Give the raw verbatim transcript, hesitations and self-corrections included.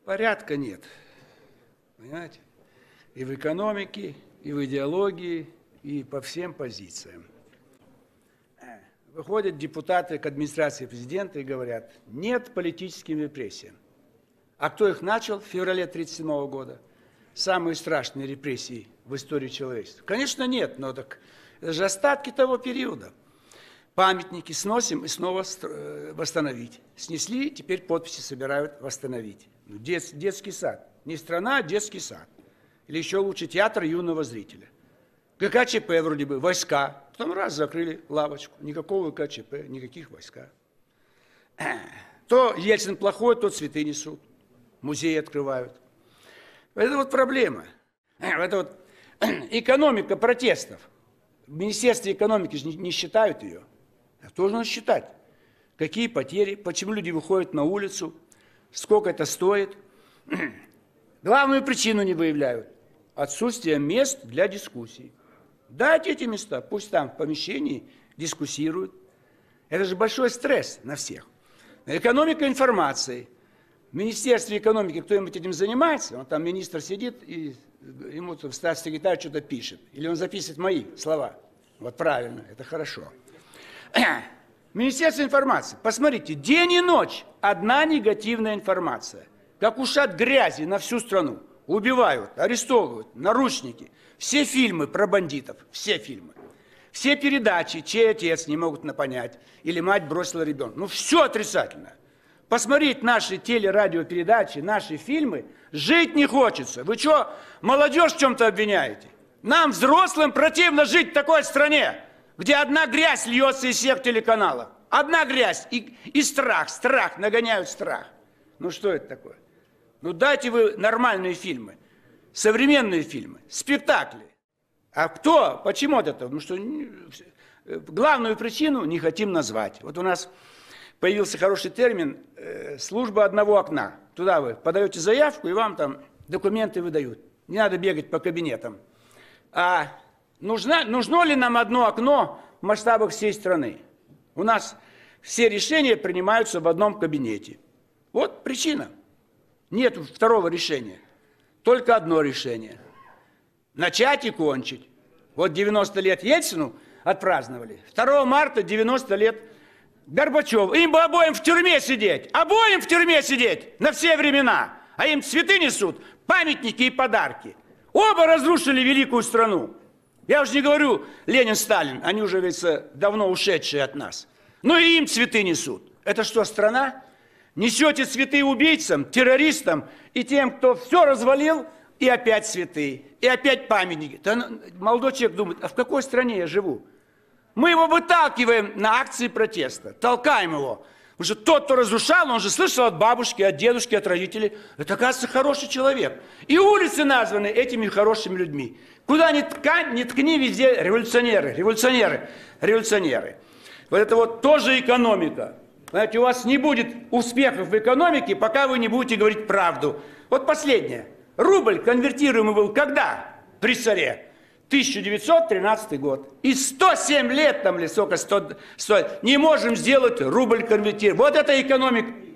Порядка нет. Понимаете? И в экономике, и в идеологии, и по всем позициям. Выходят депутаты к администрации президента и говорят, нет политическим репрессиям. А кто их начал в феврале тысяча девятьсот тридцать седьмого года? Самые страшные репрессии в истории человечества. Конечно, нет, но так это же остатки того периода. Памятники сносим и снова восстановить. Снесли, теперь подписи собирают восстановить. Дет, детский сад. Не страна, а детский сад. Или еще лучше театр юного зрителя. ГКЧП вроде бы, войска. Потом раз закрыли лавочку. Никакого ГКЧП, никаких войска. То Ельцин плохой, то цветы несут. Музеи открывают. Это вот проблема. Это вот экономика протестов. В Министерстве экономики же не, не считают ее. Должен считать. Какие потери, почему люди выходят на улицу, сколько это стоит. Главную причину не выявляют. Отсутствие мест для дискуссий. Дайте эти места, пусть там в помещении дискуссируют. Это же большой стресс на всех. Экономика информации. В Министерстве экономики кто-нибудь этим занимается, он там министр сидит и ему там статс-секретарь что-то пишет. Или он записывает мои слова. Вот правильно, это хорошо. Министерство информации. Посмотрите, день и ночь одна негативная информация. Как ушат грязи на всю страну. Убивают, арестовывают, наручники. Все фильмы про бандитов, все фильмы. Все передачи, чей отец не могут понять. Или мать бросила ребенка. Ну все отрицательно. Посмотреть наши телерадиопередачи, наши фильмы, жить не хочется. Вы что, молодежь в чем-то обвиняете? Нам, взрослым, противно жить в такой стране, где одна грязь льется из всех телеканалов. Одна грязь и, и страх, страх, нагоняют страх. Ну что это такое? Ну дайте вы нормальные фильмы, современные фильмы, спектакли. А кто? Почему это? Потому что главную причину не хотим назвать. Вот у нас появился хороший термин э, «служба одного окна». Туда вы подаете заявку, и вам там документы выдают. Не надо бегать по кабинетам. А нужно, нужно ли нам одно окно в масштабах всей страны? У нас все решения принимаются в одном кабинете. Вот причина. Нет второго решения. Только одно решение. Начать и кончить. Вот девяносто лет Ельцину отпраздновали. второго марта девяносто лет Горбачеву. Им бы обоим в тюрьме сидеть. Обоим в тюрьме сидеть на все времена. А им цветы несут, памятники и подарки. Оба разрушили великую страну. Я уже не говорю Ленин, Сталин. Они уже, говорится, давно ушедшие от нас. Ну и им цветы несут. Это что, страна? Несете цветы убийцам, террористам и тем, кто все развалил, и опять цветы, и опять памятники. Молодой человек думает, а в какой стране я живу? Мы его выталкиваем на акции протеста, толкаем его. Потому что тот, кто разрушал, он же слышал от бабушки, от дедушки, от родителей. Это, оказывается, хороший человек. И улицы названы этими хорошими людьми. Куда ни ткань, ни ткни, везде революционеры, революционеры, революционеры. Вот это вот тоже экономика. Знаете, у вас не будет успехов в экономике, пока вы не будете говорить правду. Вот последнее. Рубль конвертируемый был когда при царе? тысяча девятьсот тринадцатый год. И сто семь лет, там ли сколько, сто, сто, не можем сделать рубль конвертируемый. Вот это экономика.